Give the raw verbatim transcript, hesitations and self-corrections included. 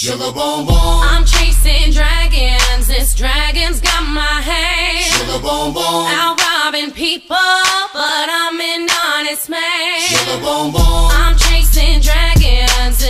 Sugar boom boom. I'm chasing dragons, this dragon's got my hand. Sugar boom boom. Out robbing people, but I'm an honest man. Sugar boom boom.